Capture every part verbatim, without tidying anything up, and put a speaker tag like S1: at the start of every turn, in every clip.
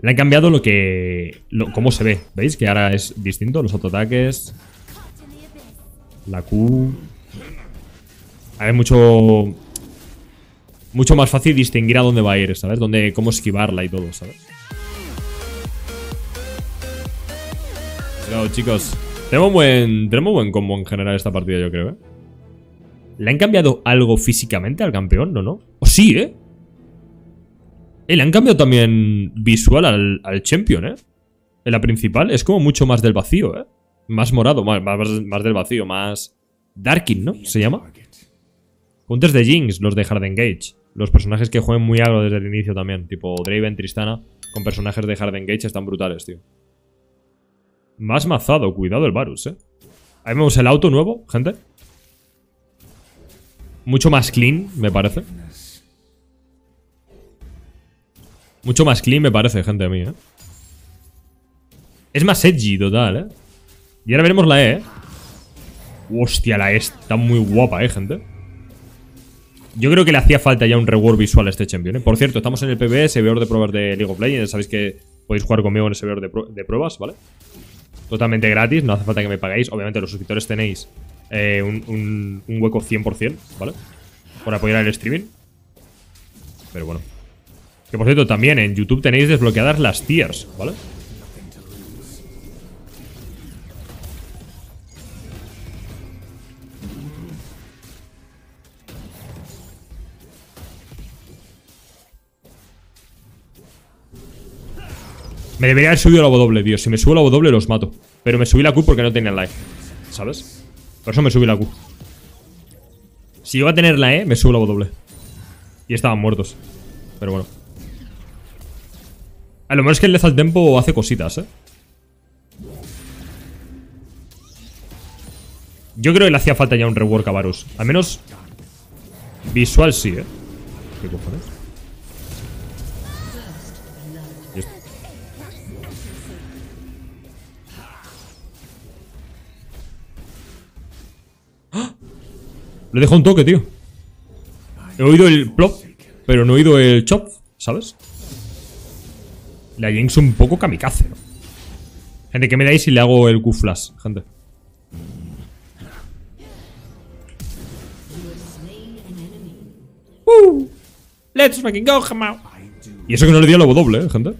S1: Le han cambiado lo que... Lo, cómo se ve. ¿Veis? Que ahora es distinto. Los autoataques. La Q. Ahora es mucho... Mucho más fácil distinguir a dónde va a ir, ¿sabes? Dónde, cómo esquivarla y todo, ¿sabes? Pero, chicos, tenemos buen, tenemos buen combo en general esta partida, yo creo, ¿eh? ¿Le han cambiado algo físicamente al campeón? No, no. ¿O sí, eh? Eh, le han cambiado también visual al, al champion, ¿eh? En la principal es como mucho más del vacío, ¿eh? Más morado, más, más, más del vacío, más... Darkin, ¿no? ¿Se llama? Counters de Jinx, los de Hard Engage. Los personajes que juegan muy agro desde el inicio también. Tipo Draven, Tristana. Con personajes de Hard Engage están brutales, tío. Más mazado, cuidado el Varus, eh. Ahí vemos el auto nuevo, gente. Mucho más clean, me parece. Mucho más clean me parece, gente, a mí, eh. Es más edgy, total, eh. Y ahora veremos la E, eh. Hostia, la E está muy guapa, eh, gente. Yo creo que le hacía falta ya un reward visual a este champion, ¿eh? Por cierto, estamos en el P B E, servidor de pruebas de League of Legends. Sabéis que podéis jugar conmigo en el servidor de, pr de pruebas, ¿vale? Totalmente gratis, no hace falta que me paguéis. Obviamente los suscriptores tenéis eh, un, un, un hueco cien por cien, ¿vale? Por apoyar el streaming. Pero bueno. Que por cierto, también en YouTube tenéis desbloqueadas las tiers, ¿vale? Me debería haber subido la W, tío. Si me subo la W los mato. Pero me subí la Q porque no tenía la E, ¿sabes? Por eso me subí la Q. Si iba a tener la E, me subo la W. Y estaban muertos. Pero bueno. A lo mejor es que el Lethal Tempo hace cositas, ¿eh? Yo creo que le hacía falta ya un rework a Varus. Al menos visual sí, ¿eh? ¿Qué cojones? Le dejo un toque, tío. He oído el plop, pero no he oído el chop, ¿sabes? La Jinx un poco kamikaze, ¿no? Gente, ¿qué me dais si le hago el Q-Flash, gente? Uh, let's fucking go, Hamau. Y eso que no le dio la W, ¿eh, gente?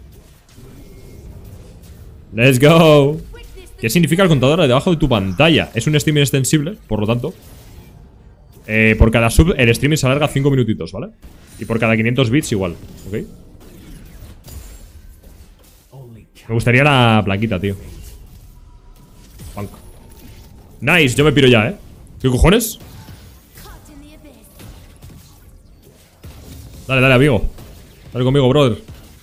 S1: Let's go. ¿Qué significa el contador de debajo de tu pantalla? Es un streaming extensible, por lo tanto eh, por cada sub el streaming se alarga cinco minutitos, ¿vale? Y por cada quinientos bits igual, ¿ok? Me gustaría la plaquita, tío. Punk. Nice, yo me piro ya, ¿eh? ¿Qué cojones? Dale, dale, amigo. Dale conmigo, brother.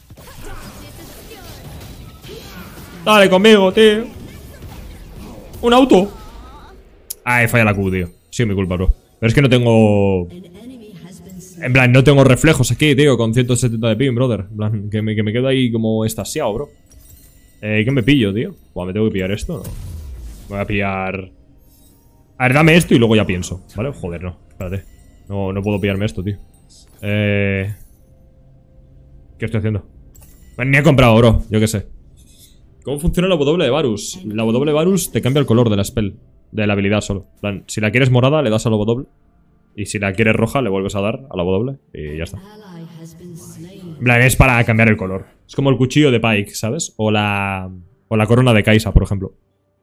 S1: Dale conmigo, tío. Un auto. Ay, falla la Q, tío. Sí, mi culpa, bro. Pero es que no tengo... En plan, no tengo reflejos aquí, tío. Con ciento setenta de ping, brother. En plan, que me, que me quedo ahí como estasiado, bro. Eh, ¿qué me pillo, tío? Buah, ¿me tengo que pillar esto? No. Me voy a pillar... A ver, dame esto y luego ya pienso, ¿vale? Joder, no. Espérate. No, no puedo pillarme esto, tío. Eh... ¿Qué estoy haciendo? Bueno, ni he comprado, bro. Yo qué sé. ¿Cómo funciona la W de Varus? La W de Varus te cambia el color de la spell. De la habilidad solo. En plan, si la quieres morada, le das a la W. Y si la quieres roja, le vuelves a dar a la W. Y ya está. En plan, es para cambiar el color. Es como el cuchillo de Pyke, ¿sabes? O la... O la corona de Kai'Sa, por ejemplo.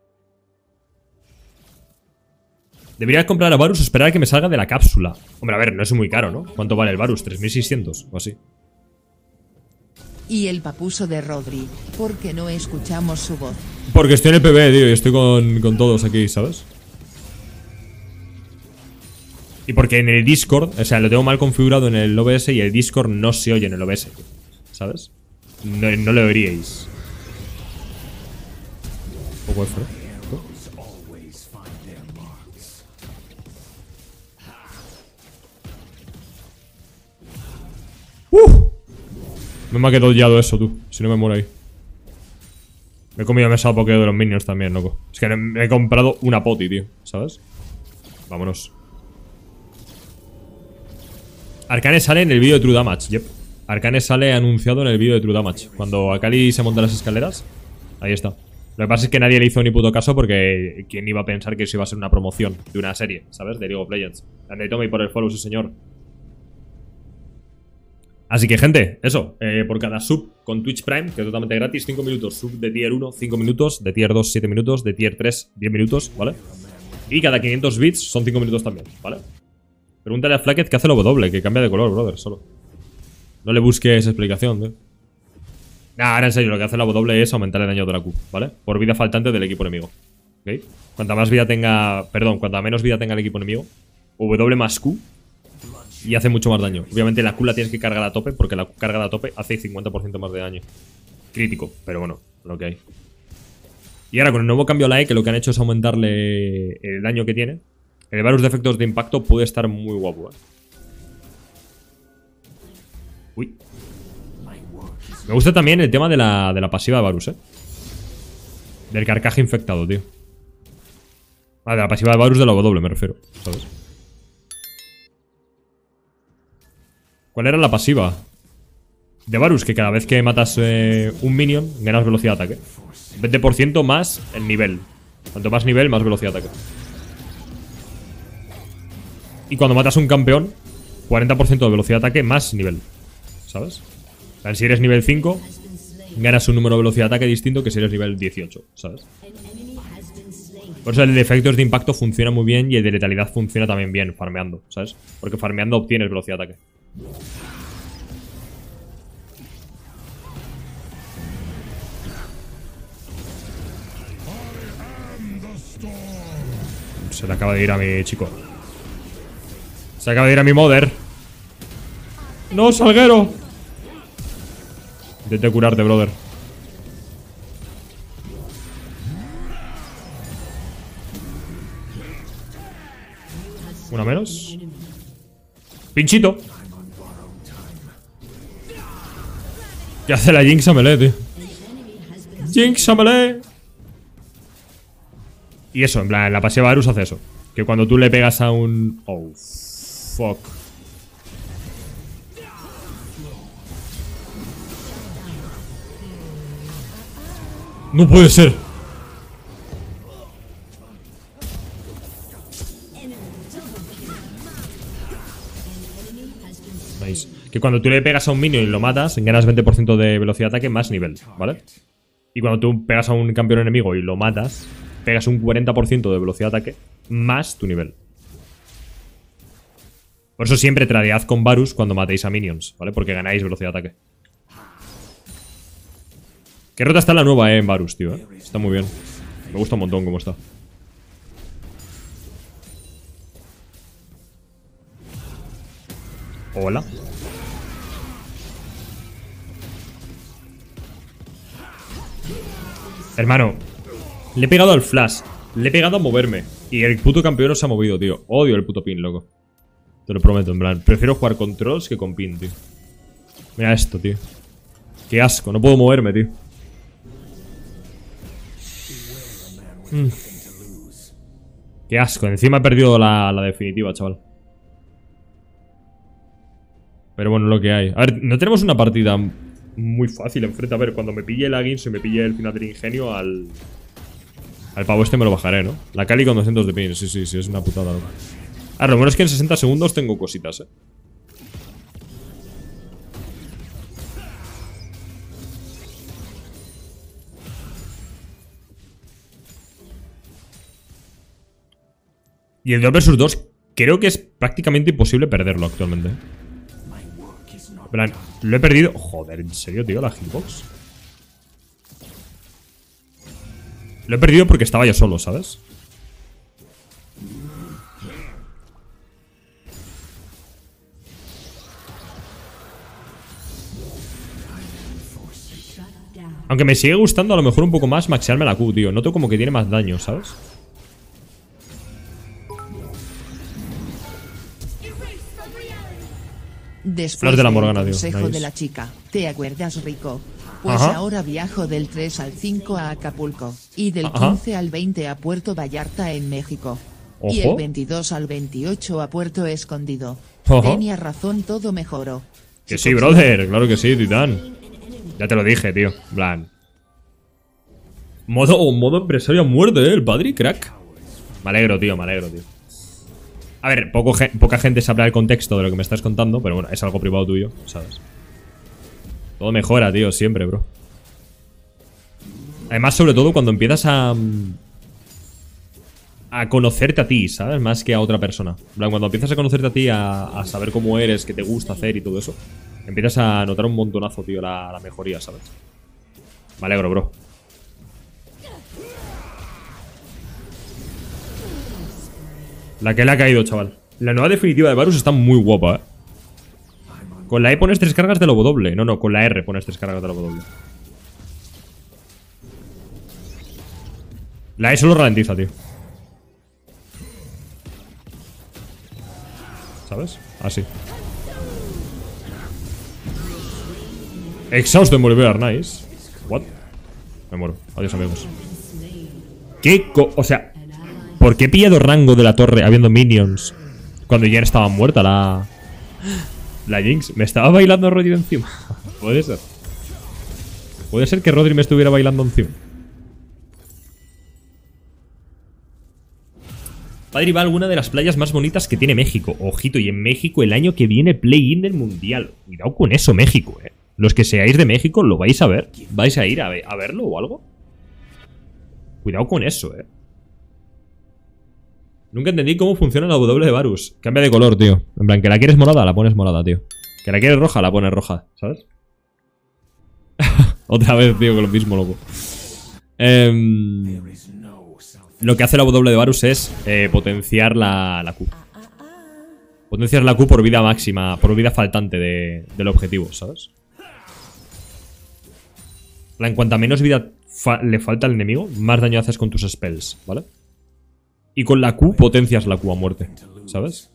S1: Debería comprar a Varus o esperar a que me salga de la cápsula. Hombre, a ver, no es muy caro, ¿no? ¿Cuánto vale el Varus? tres mil seiscientos o así.
S2: Y el papuso de Rodri, ¿por qué no escuchamos su voz?
S1: Porque estoy en el P B, tío, y estoy con, con todos aquí, ¿sabes? Y porque en el Discord, o sea, lo tengo mal configurado en el O B S y el Discord no se oye en el O B S, ¿sabes? No, no lo oiríais. Un poco F, ¿no? ¡Uh! No me ha quedado ya eso, tú. Si no me muero ahí. Me he comido mesa pokeo de los minions también, loco. Es que me he comprado una poti, tío. ¿Sabes? Vámonos. Arcane sale en el vídeo de True Damage. Yep. Arcane sale anunciado en el vídeo de True Damage. Cuando Akali se monta las escaleras, ahí está. Lo que pasa es que nadie le hizo ni puto caso porque ¿quién iba a pensar que eso iba a ser una promoción de una serie, ¿sabes? De League of Legends. Ande, tome por el follow, sí señor. Así que, gente, eso. Eh, por cada sub con Twitch Prime, que es totalmente gratis, cinco minutos. Sub de tier uno, cinco minutos. De tier dos, siete minutos. De tier tres, diez minutos, ¿vale? Y cada quinientos bits son cinco minutos también, ¿vale? Pregúntale a Flacket que hace lo W, que cambia de color, brother, solo. No le busques explicación, tío. Nah, ahora en serio, lo que hace la W es aumentar el daño de la Q, ¿vale? Por vida faltante del equipo enemigo. ¿Ok? Cuanta más vida tenga... Perdón, cuanta menos vida tenga el equipo enemigo, W más Q, y hace mucho más daño. Obviamente la Q la tienes que cargar a tope, porque la Q cargada a tope hace cincuenta por ciento más de daño. Crítico, pero bueno, lo que hay. Y ahora con el nuevo cambio a la E, que lo que han hecho es aumentarle el daño que tiene, el Varus de efectos de impacto puede estar muy guapo, ¿eh? Uy. Me gusta también el tema de la, de la pasiva de Varus, ¿eh? Del carcaje infectado, tío. Ah, de la pasiva de Varus de la W, me refiero, ¿sabes? ¿Cuál era la pasiva? De Varus, que cada vez que matas eh, un minion, ganas velocidad de ataque. veinte por ciento más el nivel. Cuanto más nivel, más velocidad de ataque. Y cuando matas un campeón, cuarenta por ciento de velocidad de ataque más nivel. ¿Sabes? O sea, si eres nivel cinco, ganas un número de velocidad de ataque distinto que si eres nivel dieciocho, ¿sabes? Por eso el de efectos de impacto funciona muy bien y el de letalidad funciona también bien, farmeando, ¿sabes? Porque farmeando obtienes velocidad de ataque. Se le acaba de ir a mi chico. Se acaba de ir a mi mother. ¡No, Salguero! Intente curarte, brother. Una menos. Pinchito. ¿Qué hace la Jinx a melee, tío? Jinx a melee. Y eso, en plan, la pasiva Varus hace eso. Que cuando tú le pegas a un... Oh, fuck. No puede ser. Nice. Que cuando tú le pegas a un minion y lo matas, ganas veinte por ciento de velocidad de ataque más nivel, ¿vale? Y cuando tú pegas a un campeón enemigo y lo matas, pegas un cuarenta por ciento de velocidad de ataque más tu nivel. Por eso siempre tradead con Varus cuando matéis a minions, ¿vale? Porque ganáis velocidad de ataque. Qué rota está la nueva, eh, en Varus, tío, eh. Está muy bien. Me gusta un montón cómo está. Hola. Hermano, le he pegado al flash. Le he pegado a moverme. Y el puto campeón no se ha movido, tío. Odio el puto pin, loco. Te lo prometo, en plan. Prefiero jugar con trolls que con pin, tío. Mira esto, tío. Qué asco, no puedo moverme, tío. Mm. Qué asco, encima he perdido la, la definitiva, chaval. Pero bueno, lo que hay. A ver, no tenemos una partida muy fácil enfrente. A ver, cuando me pille el Aguins y me pille el final del ingenio, al... Al pavo este me lo bajaré, ¿no? La Kali con doscientos de pin, sí, sí, sí, es una putada, loco. A ver, lo bueno es que en sesenta segundos tengo cositas, eh. Y el dos versus dos creo que es prácticamente imposible perderlo actualmente. En plan, lo he perdido. Joder, ¿en serio, tío? La hitbox. Lo he perdido porque estaba yo solo, ¿sabes? Aunque me sigue gustando a lo mejor un poco más maxearme la Q, tío. Noto como que tiene más daño, ¿sabes?
S2: Después
S1: de la
S2: del
S1: Morgana, tío.
S2: consejo
S1: Nice.
S2: de la chica, ¿te acuerdas, Rico? Pues
S1: Ajá.
S2: ahora viajo del tres al cinco a Acapulco y del
S1: Ajá.
S2: quince al veinte a Puerto Vallarta en México. Y
S1: Ojo.
S2: el veintidós al veintiocho a Puerto Escondido.
S1: Ojo.
S2: Tenía razón, todo mejoró.
S1: Que sí, brother. Claro que sí, titán. Ya te lo dije, tío. En plan. Modo, modo empresario a muerte, ¿eh? El padre, crack. Me alegro, tío, me alegro, tío. A ver, poco, poca gente sabrá el contexto de lo que me estás contando, pero bueno, es algo privado tuyo, ¿sabes? Todo mejora, tío, siempre, bro. Además, sobre todo cuando empiezas a... A conocerte a ti, ¿sabes? Más que a otra persona. En plan, cuando empiezas a conocerte a ti, a, a saber cómo eres, qué te gusta hacer y todo eso, empiezas a notar un montonazo, tío, la, la mejoría, ¿sabes? Me alegro, bro. La que le ha caído, chaval. La nueva definitiva de Varus está muy guapa, ¿eh? Con la E pones tres cargas de lo W. No, no, con la R pones tres cargas de lo W. La E solo ralentiza, tío. ¿Sabes? Así. Exhausto en Bolívar, nice. What? Me muero. Adiós, amigos. ¿Qué co... O sea... ¿Por qué he pillado rango de la torre habiendo minions cuando ya estaba muerta la... La Jinx? Me estaba bailando Rodri encima. Puede ser. Puede ser que Rodri me estuviera bailando encima. Padre va a alguna de las playas más bonitas que tiene México. Ojito, y en México el año que viene play-in del Mundial. Cuidado con eso, México, eh. Los que seáis de México, ¿lo vais a ver? ¿Vais a ir a, ver, a verlo o algo? Cuidado con eso, eh. Nunca entendí cómo funciona la W de Varus. Cambia de color, tío. En plan, que la quieres morada, la pones morada, tío. Que la quieres roja, la pones roja, ¿sabes? Otra vez, tío, con lo mismo, loco. Eh, lo que hace la W de Varus es eh, potenciar la, la Q. Potenciar la Q por vida máxima, por vida faltante de, del objetivo, ¿sabes? En cuanto menos vida fa le falta al enemigo, más daño haces con tus spells, ¿vale? Y con la Q potencias la Q a muerte, ¿sabes?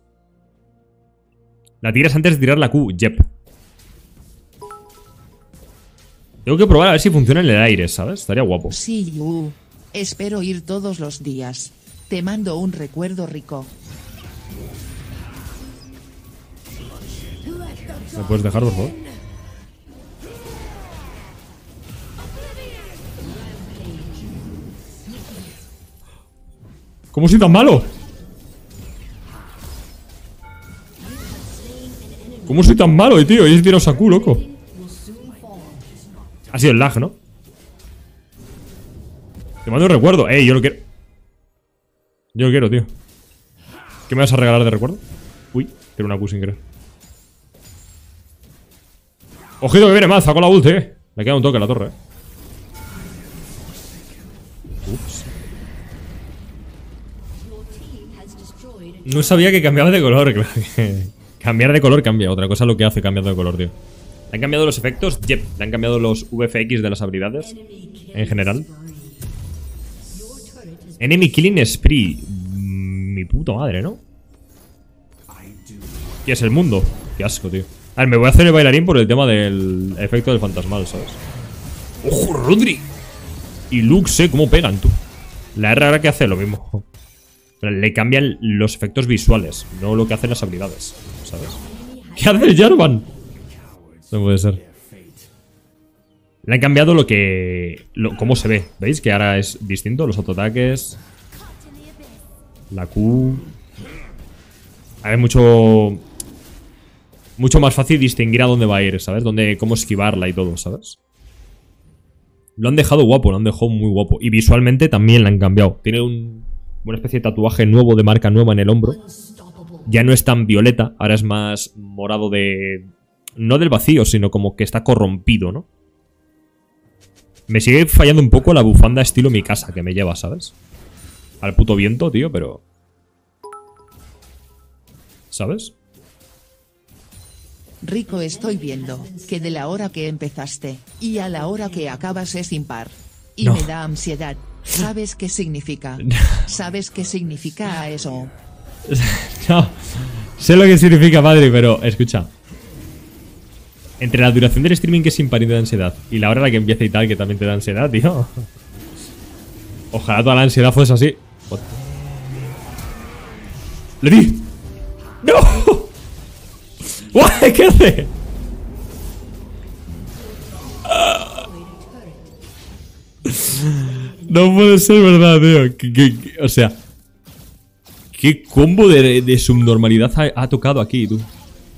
S1: La tiras antes de tirar la Q, yep. Tengo que probar a ver si funciona en el aire, ¿sabes? Estaría guapo.
S2: Sí, you. Espero ir todos los días. Te mando un recuerdo rico.
S1: ¿Me puedes dejar, por favor? ¿Cómo soy tan malo? ¿Cómo soy tan malo, tío? Y he tirado Saku, loco. Ha sido el lag, ¿no? Te mando un recuerdo. Eh, yo lo quiero. Yo lo quiero, tío. ¿Qué me vas a regalar de recuerdo? Uy, quiero una Q sin querer. Ojito que viene más, saco la ulti, eh. Me queda un toque a la torre, eh. Ups. No sabía que cambiaba de color, claro. Cambiar de color cambia. Otra cosa es lo que hace cambiando de color, tío. ¿Le han cambiado los efectos? Yep. Le han cambiado los V F X de las habilidades. En general. Enemy Killing Spree. Mi puta madre, ¿no? ¿Qué es el mundo? Qué asco, tío. A ver, me voy a hacer el bailarín por el tema del efecto del fantasmal, ¿sabes? ¡Ojo, Rodri! Y Lux, ¿eh? ¿Cómo pegan, tú? La R ahora que hace lo mismo. Le cambian los efectos visuales, no lo que hacen las habilidades, ¿sabes? ¿Qué hace el Jarvan? No puede ser. Le han cambiado lo que... Lo, cómo se ve, ¿veis? Que ahora es distinto, los autoataques. La Q. Ahora es mucho... Mucho más fácil distinguir a dónde va a ir, ¿sabes? Dónde, cómo esquivarla y todo, ¿sabes? Lo han dejado guapo, lo han dejado muy guapo. Y visualmente también la han cambiado. Tiene un... Una especie de tatuaje nuevo de marca nueva en el hombro. Ya no es tan violeta, ahora es más morado de... No del vacío, sino como que está corrompido, ¿no? Me sigue fallando un poco la bufanda estilo mi casa que me lleva, ¿sabes? Al puto viento, tío, pero... ¿Sabes?
S2: Rico, estoy viendo que de la hora que empezaste y a la hora que acabas es impar. Y
S1: no.
S2: Me da ansiedad. ¿Sabes qué significa? ¿Sabes qué significa eso?
S1: No, sé lo que significa, padre, pero escucha. Entre la duración del streaming, que es impar y te da ansiedad, y la hora en la que empieza y tal, que también te da ansiedad, tío. Ojalá toda la ansiedad fuese así. ¡Le di! ¡No! ¿Qué hace? No puede ser verdad, tío. ¿Qué, qué, qué? O sea, ¿qué combo de, de subnormalidad ha, ha tocado aquí, tú?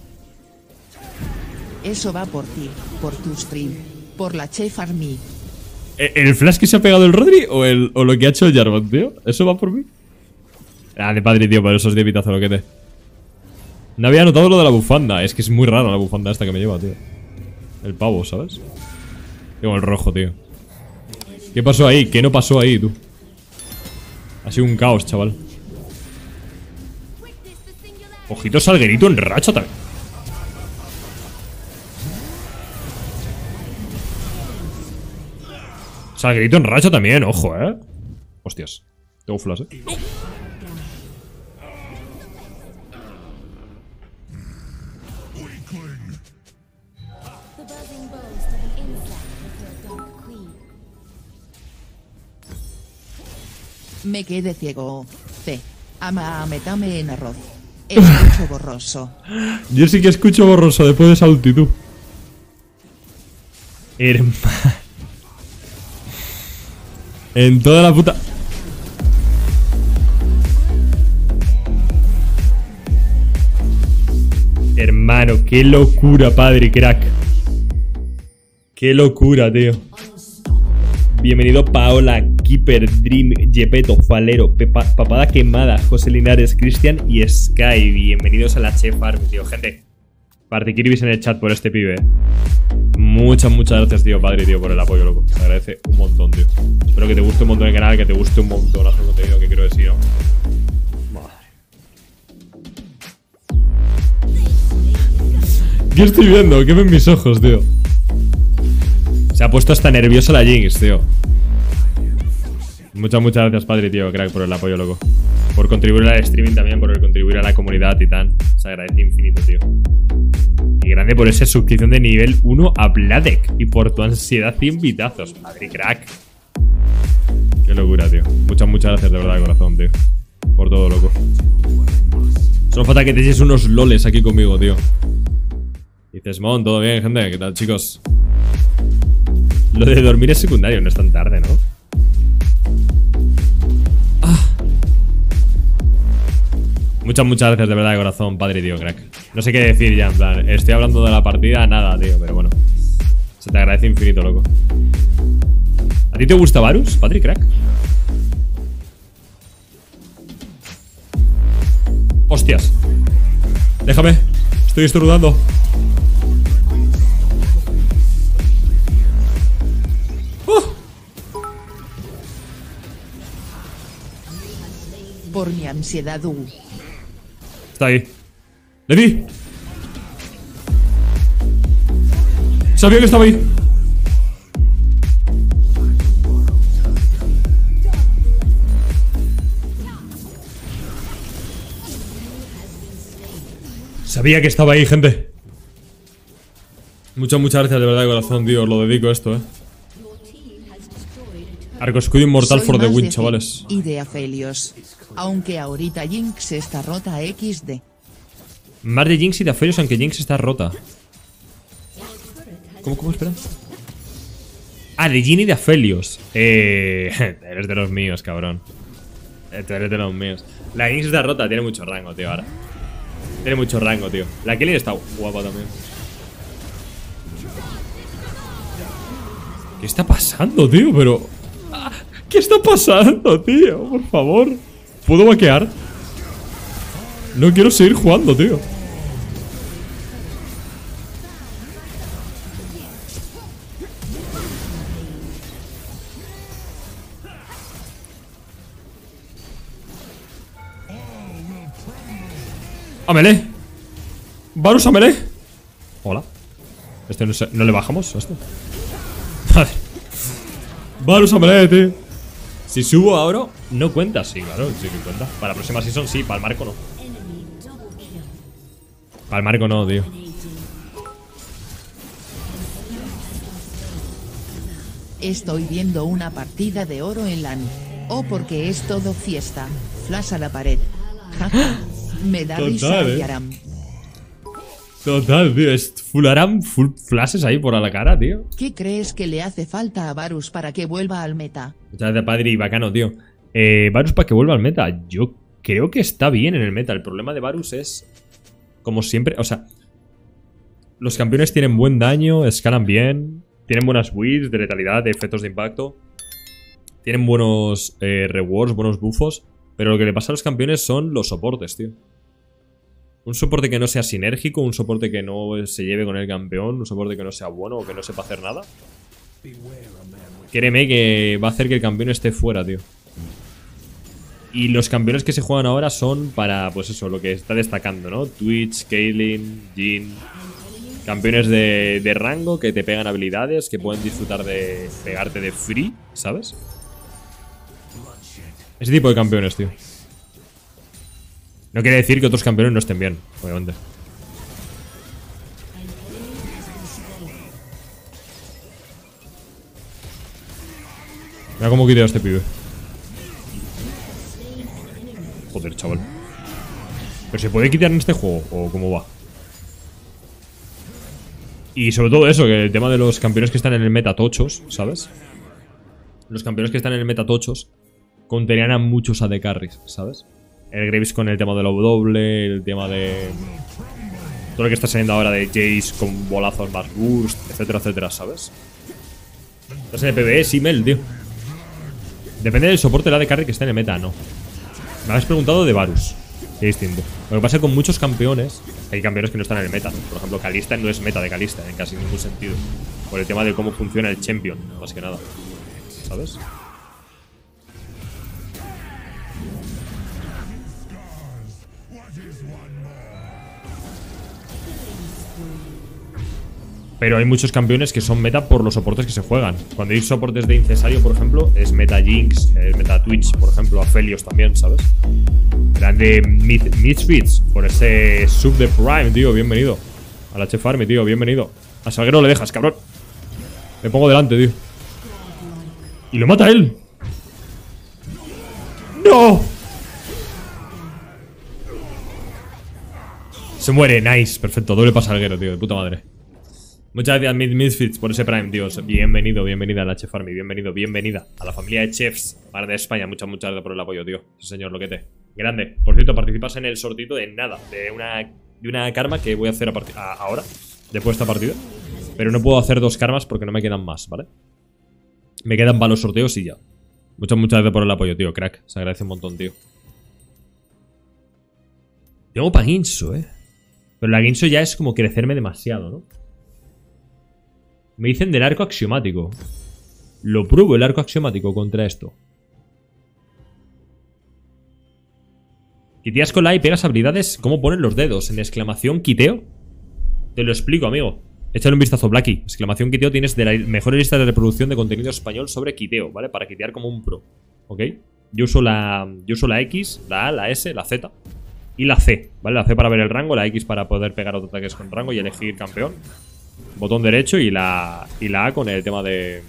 S2: Eso va por ti, por tu stream, por la Chef Army.
S1: ¿El flash que se ha pegado el Rodri o, el, o lo que ha hecho el Jarvan, tío? ¿Eso va por mí? Ah, de padre, tío, por eso es de pitazo lo que te. No había notado lo de la bufanda. Es que es muy rara la bufanda esta que me lleva, tío. El pavo, ¿sabes? Tengo el rojo, tío. ¿Qué pasó ahí? ¿Qué no pasó ahí, tú? Ha sido un caos, chaval. Ojito Salguerito en racha también. Salguerito en racha también, ojo, eh. Hostias. Tengo flash, eh.
S2: Me quedé ciego. C. Ama metame en arroz. Escucho borroso.
S1: Yo sí que escucho borroso después de esa altitud. Hermano. En toda la puta... Hermano, qué locura, padre, crack. Qué locura, tío. Bienvenido Paola, Keeper, Dream, Gepetto, Falero, Pepa, Papada Quemada, José Linares, Cristian y Sky. Bienvenidos a la Chef Army, tío. Gente, Partikiribis en el chat por este pibe, eh. Muchas, muchas gracias, tío, padre, tío, por el apoyo, loco. Se agradece un montón, tío. Espero que te guste un montón el canal, que te guste un montón hacer contenido, que quiero decir, ¿no? Madre. ¿Qué estoy viendo? ¿Qué ven mis ojos, tío? Se ha puesto hasta nerviosa la Jinx, tío. Muchas, muchas gracias, padre, tío, crack, por el apoyo, loco. Por contribuir al streaming también, por el contribuir a la comunidad, titán. Se agradece infinito, tío. Y grande por esa suscripción de nivel uno a Vladek. Y por tu ansiedad y invitazos, padre, crack. Qué locura, tío. Muchas, muchas gracias, de verdad, de corazón, tío. Por todo, loco. Solo falta que te eches unos loles aquí conmigo, tío. Dices, Mon, todo bien, gente. ¿Qué tal, chicos? Lo de dormir es secundario, no es tan tarde, ¿no? Ah. Muchas, muchas gracias de verdad de corazón, padre, tío, crack. No sé qué decir ya, en plan, estoy hablando de la partida, nada, tío, pero bueno. Se te agradece infinito, loco. ¿A ti te gusta Varus, padre, crack? Hostias. Déjame, estoy estornudando.
S2: Por mi ansiedad, uh.
S1: Está ahí. ¡Le di! Sabía que estaba ahí. Sabía que estaba ahí, gente. Muchas, muchas gracias de verdad de corazón, tío. Os lo dedico esto, eh. Arco escudo inmortal for the win, chavales.
S2: Y de Aphelios. Aunque ahorita Jinx está rota equis de.
S1: Más de Jinx y de Aphelios, aunque Jinx está rota. ¿Cómo, cómo, espera? Ah, de Jhin y de Aphelios. Eh... Eres de los míos, cabrón. Tú eres de los míos. La Jinx está rota, tiene mucho rango, tío, ahora. Tiene mucho rango, tío. La Kelly está guapa también. ¿Qué está pasando, tío? Pero... ¿Qué está pasando, tío? Por favor. ¿Puedo vaquear? No quiero seguir jugando, tío. ¡A melee! ¡Varus a melee! Hola. Este no, se, ¿no le bajamos a esto? Vale. Varus a melee, tío. Si subo ahora, no cuenta, sí, claro, sí que cuenta. Para la próxima season sí, para el marco no. Para el marco no, tío.
S2: Estoy viendo una partida de oro en LAN. O porque es todo fiesta. Flash a la pared. Jaja. Me da
S1: Total,
S2: risa
S1: eh.
S2: Yaram.
S1: Total, tío. Es full Aram, full flashes ahí por a la cara, tío.
S2: ¿Qué crees que le hace falta a Varus para que vuelva al meta?
S1: Muchas gracias, padre, y bacano, tío. Eh, Varus para que vuelva al meta. Yo creo que está bien en el meta. El problema de Varus es, como siempre, o sea, los campeones tienen buen daño, escalan bien, tienen buenas builds de letalidad, de efectos de impacto, tienen buenos eh, rewards, buenos buffos, pero lo que le pasa a los campeones son los soportes, tío. Un soporte que no sea sinérgico, un soporte que no se lleve con el campeón, un soporte que no sea bueno o que no sepa hacer nada. Créeme que va a hacer que el campeón esté fuera, tío. Y los campeones que se juegan ahora son para, pues eso, lo que está destacando, ¿no? Twitch, Kaylin, Jhin. Campeones de, de rango que te pegan habilidades, que pueden disfrutar de pegarte de free, ¿sabes? Ese tipo de campeones, tío. No quiere decir que otros campeones no estén bien, obviamente. Mira cómo quita este pibe. Joder, chaval. ¿Pero se puede quitar en este juego? ¿O cómo va? Y sobre todo eso, que el tema de los campeones que están en el meta tochos, ¿sabes? Los campeones que están en el meta tochos contenían a muchos A D carries, ¿sabes? El Graves con el tema de la W, el tema de... todo lo que está saliendo ahora de Jace con bolazos más burst, etcétera, etcétera, ¿sabes? Entonces en el PvE sí, Mel, tío. Depende del soporte del A D carry que esté en el meta, no. Me habéis preguntado de Varus. Qué distinto. Lo que pasa es que con muchos campeones, hay campeones que no están en el meta. Por ejemplo, Kalista no es meta de Kalista en casi ningún sentido. Por el tema de cómo funciona el champion, más que nada. ¿Sabes? Pero hay muchos campeones que son meta por los soportes que se juegan. Cuando hay soportes de Incesario, por ejemplo, es meta Jinx, es meta Twitch, por ejemplo, Aphelios también, ¿sabes? Grande Misfits por ese sub de Prime, tío, bienvenido. A la Chef Army, tío, bienvenido. A Salguero le dejas, cabrón. Me pongo delante, tío. Y lo mata él. ¡No! Se muere, nice, perfecto. Doble para Salguero, tío, de puta madre. Muchas gracias, Misfits, por ese Prime, tío. Bienvenido, bienvenida a la Chef Army. Bienvenido, bienvenida a la familia de chefs para de España. Muchas, muchas gracias por el apoyo, tío. Sí, señor, loquete. Grande. Por cierto, participas en el sortito de nada. De una, de una karma que voy a hacer a a, ahora, después de esta partida. Pero no puedo hacer dos karmas porque no me quedan más, ¿vale? Me quedan para los sorteos y ya. Muchas, muchas gracias por el apoyo, tío. Crack. Se agradece un montón, tío. Tengo pa' Guinso, eh. Pero la Guinso ya es como crecerme demasiado, ¿no? Me dicen del arco axiomático. Lo pruebo el arco axiomático contra esto. Quiteas con la y pegas habilidades. ¿Cómo ponen los dedos? En exclamación quiteo. Te lo explico, amigo. Échale un vistazo, Blacky. Exclamación quiteo tienes de la mejor lista de reproducción de contenido español sobre quiteo, ¿vale? Para quitear como un pro. ¿Ok? Yo uso la. Yo uso la X, la A, la S, la Z. Y la C, ¿vale? La C para ver el rango, la X para poder pegar otros ataques con rango y elegir campeón. Botón derecho y la, y la A con el tema de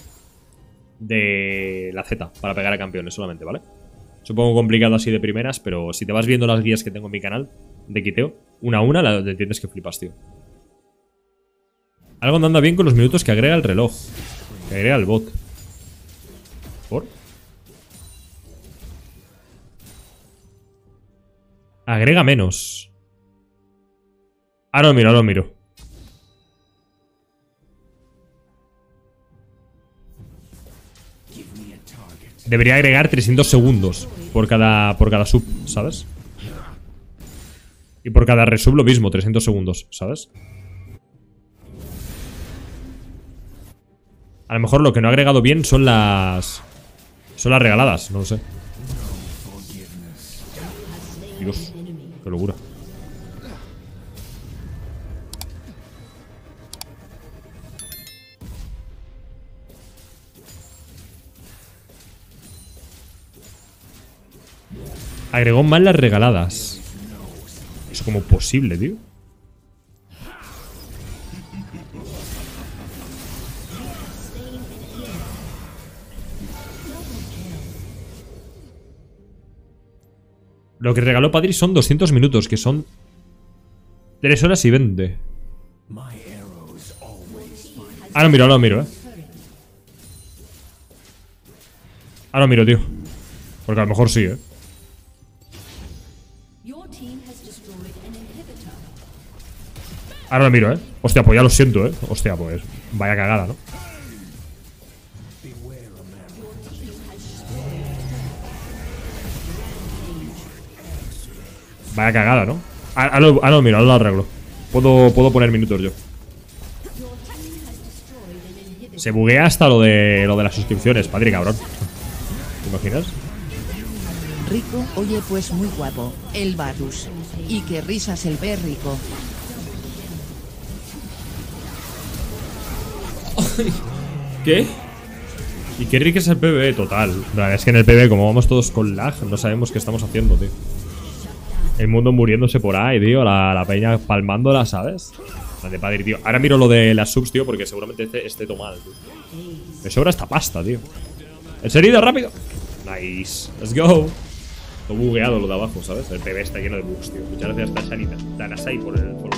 S1: de la Z para pegar a campeones solamente, ¿vale? Es un poco complicado así de primeras, pero si te vas viendo las guías que tengo en mi canal de quiteo, una a una, la entiendes que flipas, tío. Algo no anda bien con los minutos que agrega el reloj, que agrega el bot. ¿Por? Agrega menos. Ahora lo miro, ahora lo miro. Debería agregar trescientos segundos por cada, por cada sub, ¿sabes? Y por cada resub lo mismo, trescientos segundos, ¿sabes? A lo mejor lo que no ha agregado bien son las... Son las regaladas, no lo sé. Dios, qué locura. Agregó mal las regaladas. ¿Eso como posible, tío? Lo que regaló Padri son doscientos minutos, que son Tres horas y veinte. Ah, no miro, no miro, eh. Ah, no miro, tío. Porque a lo mejor sí, eh. Ahora lo miro, eh. Hostia, pues ya lo siento, eh. Hostia, pues vaya cagada, ¿no? Vaya cagada, ¿no? Ah, no, ah, no, mira, ahora lo arreglo. Puedo, puedo poner minutos yo. Se buguea hasta lo de lo de las suscripciones, padre, cabrón. ¿Te imaginas?
S2: Rico, oye, pues muy guapo, el Varus. Y qué risas el ver rico.
S1: ¿Qué? Y qué rico es el PvE, total. Es que en el PvE, como vamos todos con lag, no sabemos qué estamos haciendo, tío. El mundo muriéndose por ahí, tío. La, la peña palmándola, ¿sabes? La de padre, tío. Ahora miro lo de las subs, tío, porque seguramente esté, esté todo mal, tío. Me sobra esta pasta, tío. Enseguida, rápido. Nice. Let's go. Todo bugueado lo de abajo, ¿sabes? El PvE está lleno de bugs, tío. Muchas gracias a Sanita Danasai por el, por